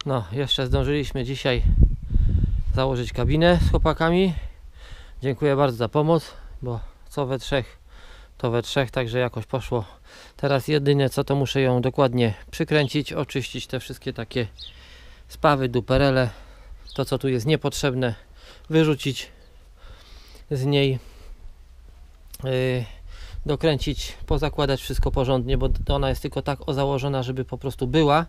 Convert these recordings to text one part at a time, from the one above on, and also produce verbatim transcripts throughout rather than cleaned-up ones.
No, jeszcze zdążyliśmy dzisiaj założyć kabinę z chłopakami. Dziękuję bardzo za pomoc, bo co we trzech, to we trzech, także jakoś poszło. Teraz jedyne co to muszę ją dokładnie przykręcić, oczyścić te wszystkie takie spawy, duperele, to co tu jest niepotrzebne, wyrzucić z niej, yy, dokręcić, pozakładać wszystko porządnie, bo to ona jest tylko tak założona, żeby po prostu była,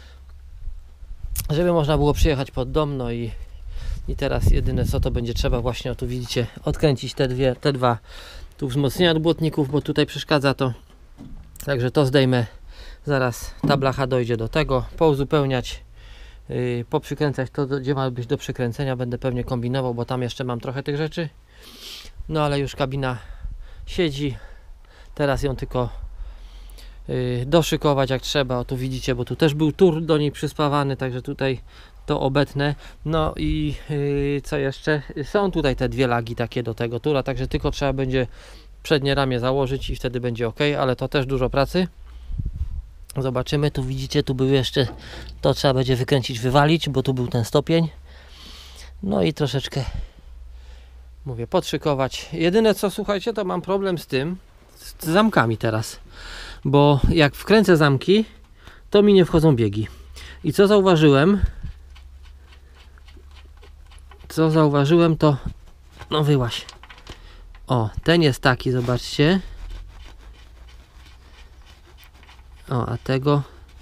żeby można było przyjechać pod dom. No i, i teraz jedyne co to będzie trzeba właśnie, o tu widzicie, odkręcić te dwie, te dwa tu wzmocnienia od błotników, bo tutaj przeszkadza to. Także to zdejmę, zaraz ta blacha dojdzie do tego, pouzupełniać, yy, poprzykręcać to, gdzie ma być do przykręcenia, będę pewnie kombinował, bo tam jeszcze mam trochę tych rzeczy. No ale już kabina siedzi, teraz ją tylko yy, doszykować jak trzeba. O tu widzicie, bo tu też był tur do niej przyspawany, także tutaj to obetnę. No i yy, co jeszcze? Są tutaj te dwie lagi takie do tego tura, także tylko trzeba będzie przednie ramię założyć i wtedy będzie ok, ale to też dużo pracy. Zobaczymy, tu widzicie, tu był jeszcze, to trzeba będzie wykręcić, wywalić, bo tu był ten stopień. No i troszeczkę, mówię, podszykować. Jedyne co, słuchajcie, to mam problem z tym, z zamkami teraz, bo jak wkręcę zamki, to mi nie wchodzą biegi. I co zauważyłem, co zauważyłem to, no wyłaź. O, ten jest taki, zobaczcie. O, a tego,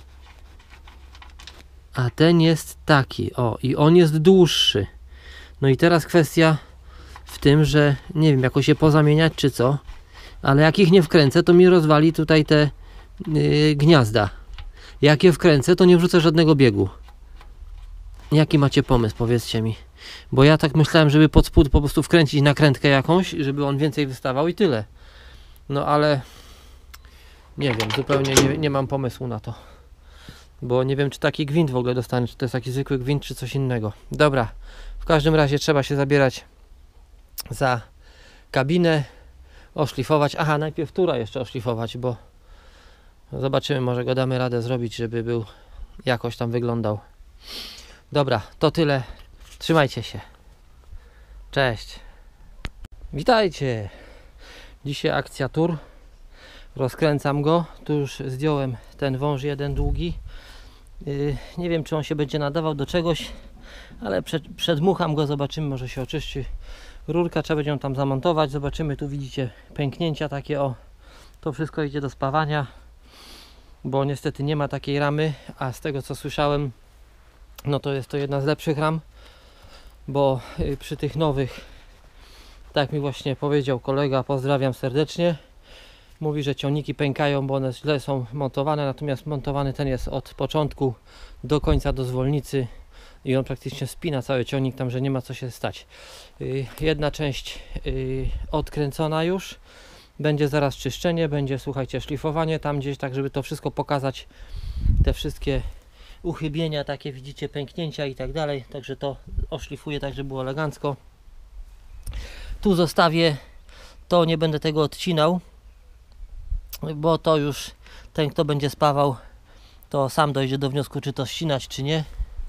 a ten jest taki, o, i on jest dłuższy. No i teraz kwestia w tym, że nie wiem, jakoś je pozamieniać czy co, ale jak ich nie wkręcę, to mi rozwali tutaj te yy, gniazda. Jak je wkręcę, to nie wrzucę żadnego biegu. Jaki macie pomysł, powiedzcie mi. Bo ja tak myślałem, żeby pod spód po prostu wkręcić nakrętkę jakąś, żeby on więcej wystawał i tyle. No ale nie wiem, zupełnie nie, nie mam pomysłu na to. Bo nie wiem, czy taki gwint w ogóle dostanę, czy to jest taki zwykły gwint, czy coś innego. Dobra, w każdym razie trzeba się zabierać za kabinę, oszlifować. Aha, najpierw tura jeszcze oszlifować, bo zobaczymy, może go damy radę zrobić, żeby był jakoś tam wyglądał. Dobra, to tyle. Trzymajcie się. Cześć. Witajcie. Dzisiaj akcja tur. Rozkręcam go. Tu już zdjąłem ten wąż jeden długi. Yy, nie wiem, czy on się będzie nadawał do czegoś, ale przed, przedmucham go, zobaczymy, może się oczyści. Rurka trzeba będzie ją tam zamontować. Zobaczymy, tu widzicie pęknięcia takie, o. To wszystko idzie do spawania, bo niestety nie ma takiej ramy, a z tego co słyszałem, no to jest to jedna z lepszych ram, bo przy tych nowych, tak mi właśnie powiedział kolega, pozdrawiam serdecznie, mówi, że ciągniki pękają, bo one źle są montowane, natomiast montowany ten jest od początku do końca do zwolnicy i on praktycznie spina cały ciągnik, tam że nie ma co się stać. Jedna część odkręcona już, będzie zaraz czyszczenie, będzie, słuchajcie, szlifowanie tam gdzieś, tak żeby to wszystko pokazać, te wszystkie uchybienia, takie widzicie, pęknięcia i tak dalej, także to oszlifuję tak, żeby było elegancko. Tu zostawię, to nie będę tego odcinał, bo to już ten, kto będzie spawał, to sam dojdzie do wniosku, czy to ścinać, czy nie.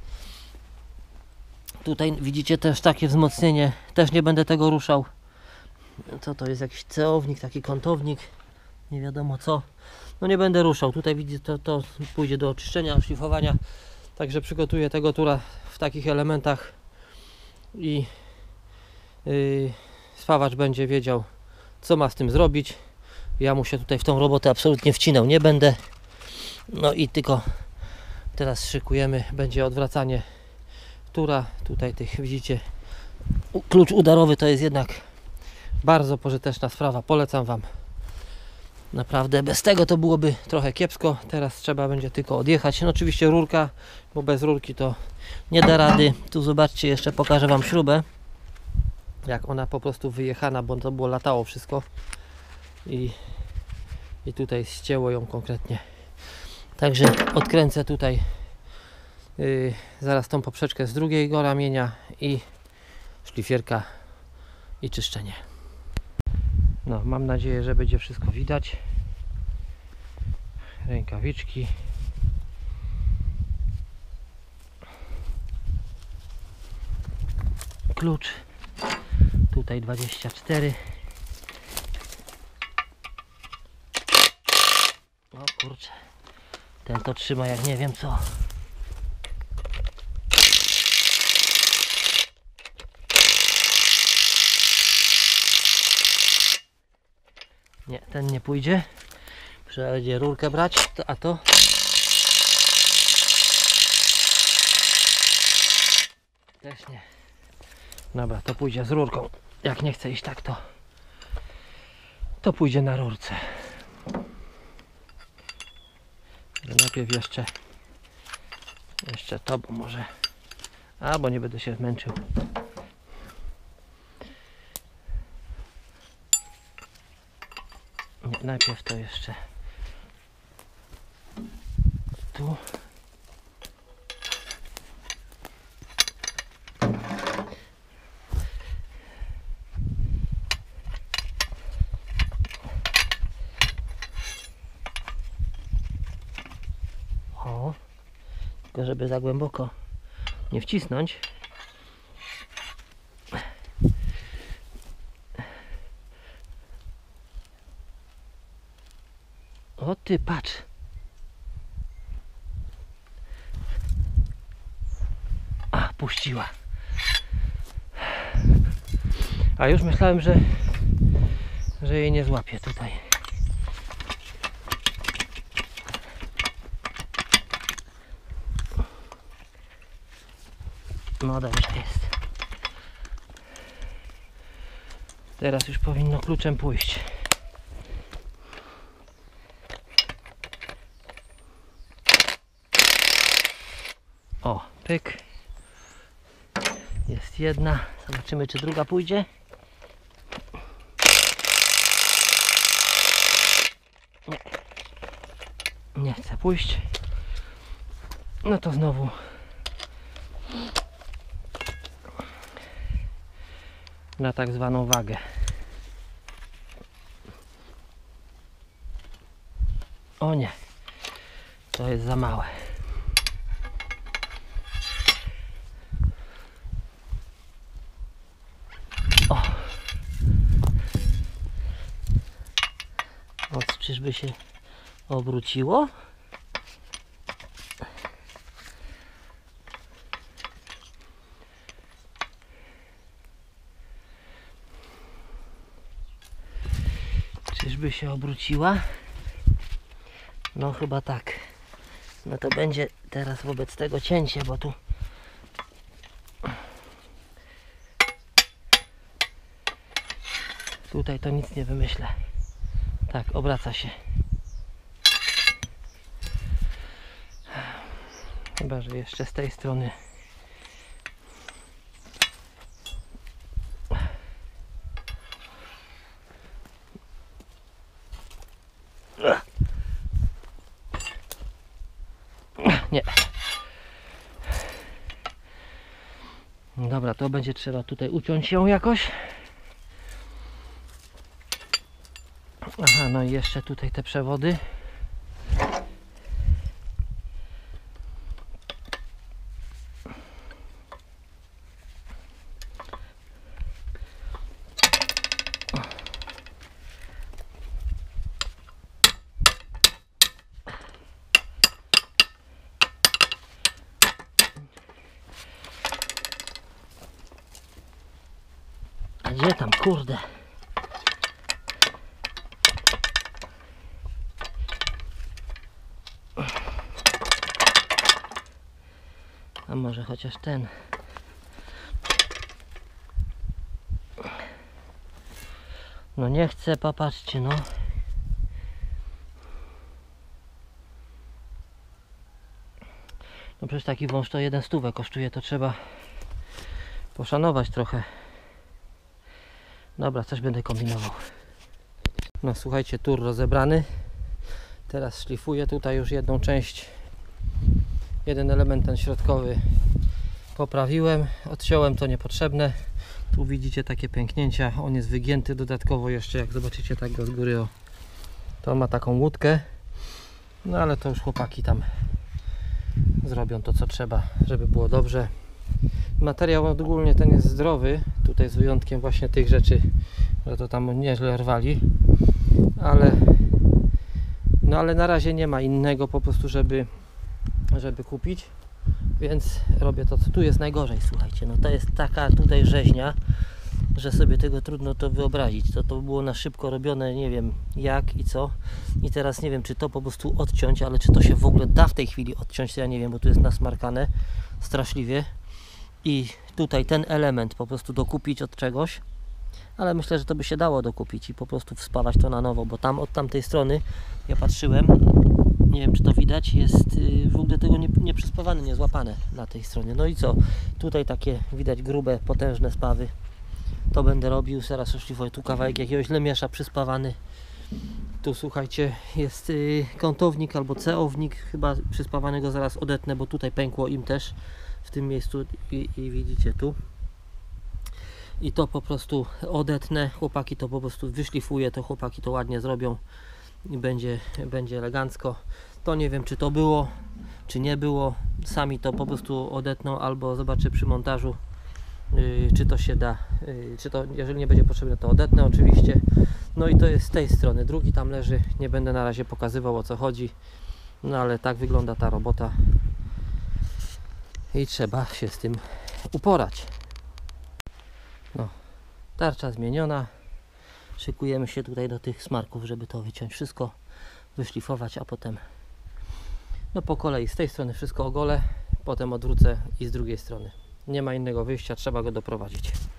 Tutaj widzicie też takie wzmocnienie, też nie będę tego ruszał. Co to jest, jakiś ceownik, taki kątownik, nie wiadomo co. No nie będę ruszał, tutaj widzicie, to, to pójdzie do oczyszczenia, szlifowania, także przygotuję tego tura w takich elementach i yy, spawacz będzie wiedział, co ma z tym zrobić. Ja mu się tutaj w tą robotę absolutnie wcinał nie będę. No i tylko teraz szykujemy, będzie odwracanie tura, tutaj tych widzicie, klucz udarowy to jest jednak bardzo pożyteczna sprawa, polecam Wam. Naprawdę, bez tego to byłoby trochę kiepsko. Teraz trzeba będzie tylko odjechać. No oczywiście rurka, bo bez rurki to nie da rady. Tu zobaczcie, jeszcze pokażę Wam śrubę. Jak ona po prostu wyjechana, bo to było latało wszystko. I, i tutaj ścięło ją konkretnie. Także odkręcę tutaj yy, zaraz tą poprzeczkę z drugiego ramienia i szlifierka i czyszczenie. No, mam nadzieję, że będzie wszystko widać. Rękawiczki. klucz. Tutaj dwadzieścia cztery. O kurczę. Ten to trzyma jak nie wiem co. Nie, ten nie pójdzie. Trzeba będzie rurkę brać, a to też nie. Dobra, to pójdzie z rurką. Jak nie chce iść tak, to to pójdzie na rurce. Najpierw jeszcze jeszcze to, bo może albo nie będę się zmęczył. Nie, najpierw to jeszcze tu. O, tylko żeby za głęboko nie wcisnąć. O ty, patrz. A, puściła. A już myślałem, że że jej nie złapię tutaj. No dobrze jest. Teraz już powinno kluczem pójść. O, pyk. Jest jedna. Zobaczymy, czy druga pójdzie. Nie. Nie chce pójść. No to znowu na tak zwaną wagę. O nie. To jest za małe. O. O, czyżby się obróciło? Czyżby się obróciła? No chyba tak. No to będzie teraz wobec tego cięcie, bo tu tutaj to nic nie wymyślę. Tak, obraca się. Chyba że jeszcze z tej strony. Nie. Dobra, to będzie trzeba tutaj uciąć ją jakoś. Aha, no i jeszcze tutaj te przewody. A gdzie tam, kurde? A może chociaż ten. No nie chcę, popatrzcie, no. No przecież taki wąż to jeden stówę kosztuje, to trzeba poszanować trochę. Dobra, coś będę kombinował. No słuchajcie, tur rozebrany. Teraz szlifuję tutaj już jedną część. Jeden element ten środkowy poprawiłem. Odciąłem to niepotrzebne. Tu widzicie takie pęknięcia. On jest wygięty dodatkowo jeszcze, jak zobaczycie tak go z góry. O, to ma taką łódkę. No ale to już chłopaki tam zrobią to, co trzeba, żeby było dobrze. Materiał ogólnie ten jest zdrowy, tutaj z wyjątkiem właśnie tych rzeczy, że to tam nieźle rwali, ale no ale na razie nie ma innego po prostu, żeby żeby kupić, więc robię to, co tu jest najgorzej. Słuchajcie, no to jest taka tutaj rzeźnia, że sobie tego trudno to wyobrazić. To, to było na szybko robione, nie wiem jak i co. I teraz nie wiem, czy to po prostu odciąć, ale czy to się w ogóle da w tej chwili odciąć, to ja nie wiem, bo tu jest nasmarkane straszliwie. I tutaj ten element po prostu dokupić od czegoś, ale myślę, że to by się dało dokupić i po prostu wspawać to na nowo, bo tam od tamtej strony ja patrzyłem, nie wiem czy to widać, jest yy, w ogóle tego nie, nie przyspawane, nie złapane na tej stronie. No i co? Tutaj takie widać grube, potężne spawy. To będę robił, zaraz oszlifuję tu kawałek jakiegoś lemiesza przyspawany. Tu słuchajcie, jest yy, kątownik albo ceownik, chyba przyspawany go zaraz odetnę, bo tutaj pękło im też w tym miejscu i, i widzicie tu. I to po prostu odetnę, chłopaki to po prostu wyszlifuje, to chłopaki to ładnie zrobią i będzie, będzie elegancko. To nie wiem czy to było, czy nie było, sami to po prostu odetną albo zobaczę przy montażu, yy, czy to się da, yy, czy to, jeżeli nie będzie potrzebne, to odetnę oczywiście. No i to jest z tej strony, drugi tam leży, nie będę na razie pokazywał o co chodzi, no ale tak wygląda ta robota i trzeba się z tym uporać. No, tarcza zmieniona, szykujemy się tutaj do tych smarków, żeby to wyciąć wszystko, wyszlifować, a potem no po kolei z tej strony wszystko ogolę, potem odwrócę i z drugiej strony. Nie ma innego wyjścia, trzeba go doprowadzić.